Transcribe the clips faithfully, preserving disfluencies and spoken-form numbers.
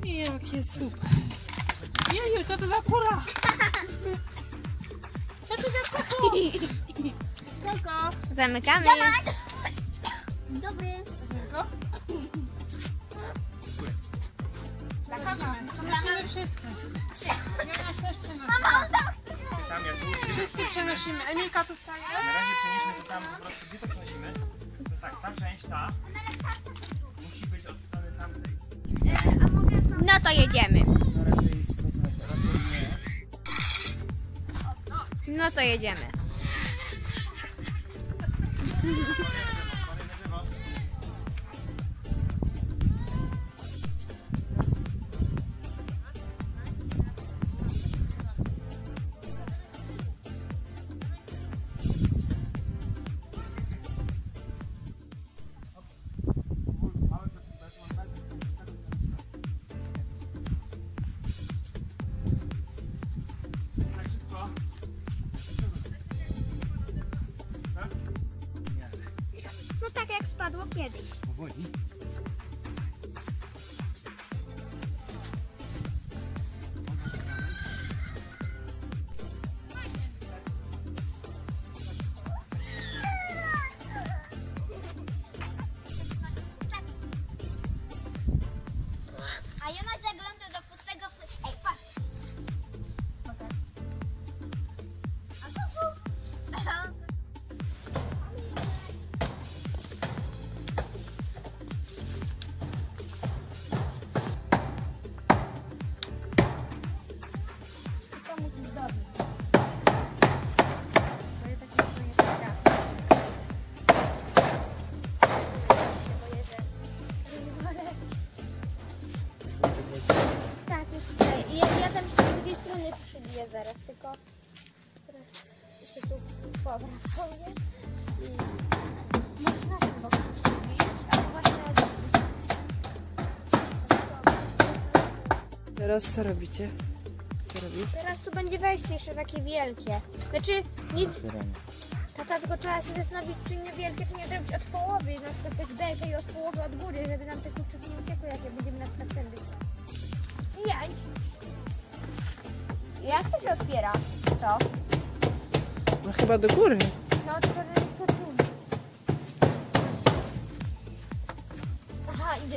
Jakie super. Jeju, co to za kura? Co to za koko? Koko. Zamykamy. Dzień dobry. Koko? Dla kogo? Przenosimy wszyscy. Jonaś też przenosi. Mama, on tam chce. Tam jak tu Wszyscy przenosimy. Emilka tu wstaje. na razie przenieśmy to tam po prostu, gdzie to przenosimy? To jest tak, ta część, ta musi być od strony tamtej. No to jedziemy. No raczej, raczej nie. No to jedziemy. No tak jak spadło kiedyś. Powoli. A Jonaś zagląda do pustego fleszy. Ej, patrz. Pokaż. A to tu. To musi zdobyć. Bo ja tak nie potrafię. Się boję, że... Tak, już tutaj. Ja, ja tam się z drugiej strony przybiję zaraz, tylko teraz jeszcze tu powracam, nie? I może na tym boku przybić, a właśnie od... Teraz co robicie? Co robisz? Teraz tu będzie wejście jeszcze takie wielkie. Znaczy, nic... Tata, tylko trzeba się zastanowić, czy nie wielkie, czy nie zrobić od połowy, na przykład też belkę i od połowy od góry, żeby nam te kurczyki nie uciekły, jak je będziemy na przykład tędy. Jadź! Jak to się otwiera? To? No chyba do góry. No, tylko że nie chcę tu. Aha, idę.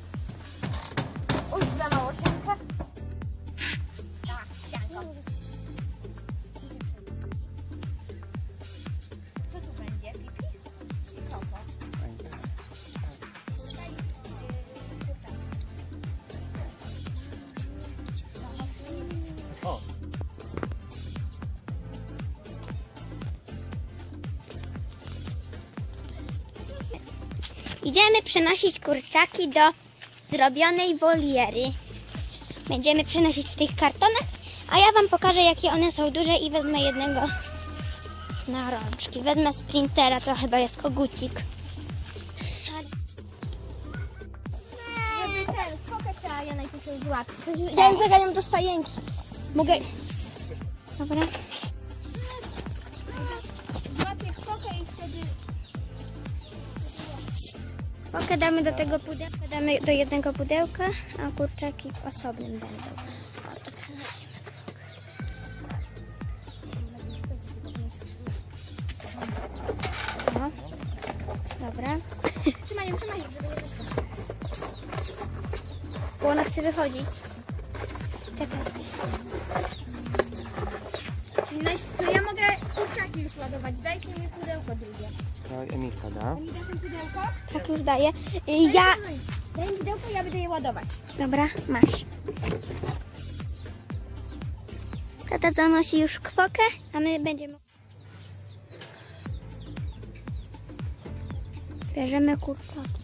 Uj, za mało sianka. Tak, sianka. Co tu będzie, Pipi? Co to? Tutaj, yy, tutaj. O! Idziemy przenosić kurczaki do zrobionej woliery. Będziemy przenosić w tych kartonach, a ja Wam pokażę, jakie one są duże i wezmę jednego na rączki. Wezmę sprintera, to chyba jest kogucik. Żeby ten fokę trzeba ja najpierw złapać. Ja ją zaganiam do stajenki. Mogę... Dobra. Złapię fokę i wtedy... Fokę damy do tego pudełka, damy do jednego pudełka, a kurczaki w osobnym będą. O, to przenosimy fokę. No. Dobra. Trzymaj ją, trzymaj ją, żeby nie wyszło. Bo ona chce wychodzić. Czekaj. Czyli to ja mogę kurczaki już ładować. Dajcie mi pudełko drugie. Tak, Emilka da. Mi da ten pudełko? Tak, już daję. Ja... Daj mi pudełko, ja będę je ładować. Dobra, masz. Tata zanosi już kwokę, a my będziemy... Bierzemy kurczaki.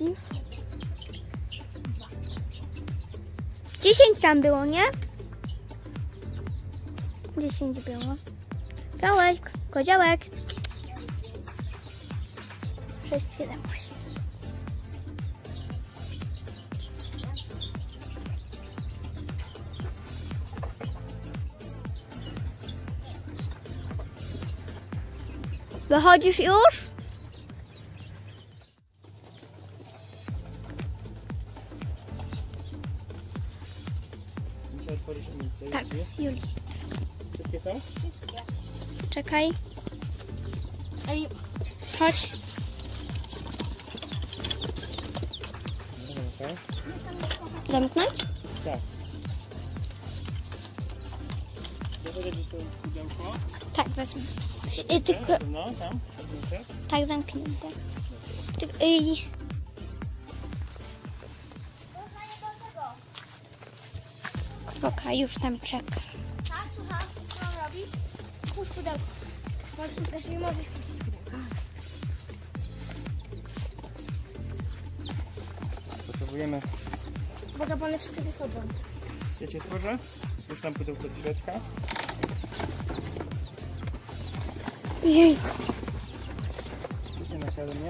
Dziesięć tam było, nie? Dziesięć było. Koziołek, koziołek. Sześć, siedem, osiem. Wychodzisz już? Czy otworzysz Emilce? Tak, Juli. Wszystkie są? Czekaj. Ej, chodź. Dobra, Zamknąć? tak. Zachodzę gdzieś to pudełko. Tak, wezmę. I tylko, No, tam, odwrócę. tak, zamknięte. Ty, y, Kroka już tam czeka. Tak, słucham, co mam robić? Puść pudełko. Może też nie możesz puścić pudełka. Potrzebujemy... Bo one wszyscy wychodzą. Ja cię otworzę. Już tam pudełko do środka. Jej. Idzie na mnie.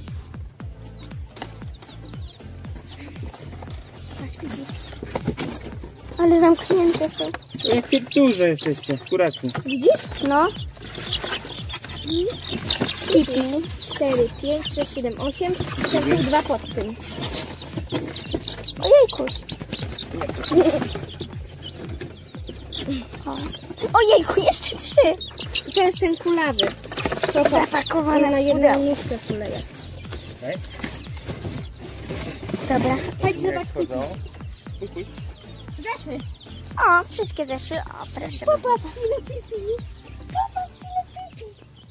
Ale zamknięte są. Jakie duże jesteście, kuraki. Widzisz? No. I Pipi. cztery, pięć, sześć, siedem, osiem. Są dwa pod tym. Ojejku. O. Ojejku, jeszcze trzy. I to jest ten kulawy. Zapakowane na w jedną pudełko. nóżkę kuleje. Okay. Dobra. Chodź Jak zobacz. schodzą. Pój, pój. Zeszły. O, wszystkie zeszły. O, proszę. Popatrz ile pipi. Popatrz ile pipi.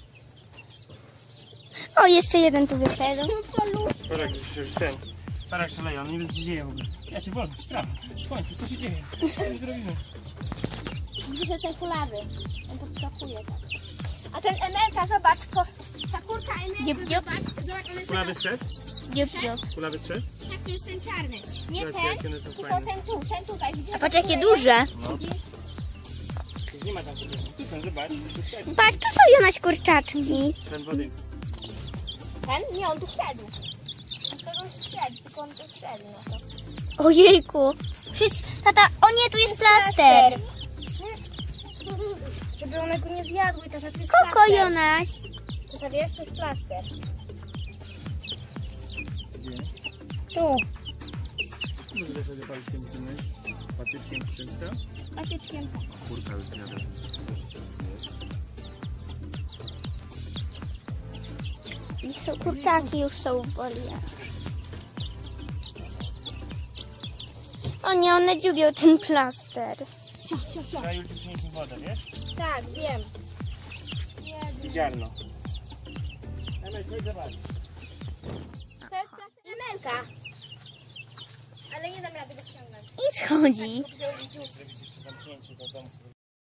O, jeszcze jeden tu wyszedł. Parek, się ten. Parek szaleje, on nie wie co się dzieje w ogóle. Ja cię wolę, strawa. Słońce, co się dzieje? Co my tu robimy? Widzisz, że ten kulawy. On podskakuje tak. A ten emelka, zobacz. Ko, ta kurka emelka, Dziób, dziób. zobacz. Zobacz, on jest Kulawy strzedł? Dziób, dziób. Kulawy strzedł? tak, to jest ten czarny. Nie Zobaczcie, ten, jakie one są tylko fajne. ten tu, ten tutaj. Widzisz, A patrz, jak jakie kuleje? duże. No. Tu nie ma tam tego. Tu są, zobacz. Tu wszedł. Patrz, tu są Jonaś kurczaczki. Ten wody. Ten? Nie, on tu wszedł. On z tego już wszedł, tylko on tu wszedł. No to. Ojejku. Wszyscy... Tata, o nie, tu jest plaster. Żeby one go nie zjadły, tata, to jest Koko, plaster. Jonaś. Tata, wiesz, to jest plaster. Gdzie? Tu. Może sobie palcem wyciągnąć. Patyczkiem wszystko. Patyczkiem. Kurka już zjada. I są kurczaki, już są w wolierze. O nie, one dziubią ten plaster. Trzeba już przynieść mi wodę, wiesz? Tak, wiem. I ziarno. Emek, chodź zobacz. To jest plaster emelka. Ale nie dam rady go ściągnąć. I schodzi. Zrobić jeszcze zamknięcie do domu.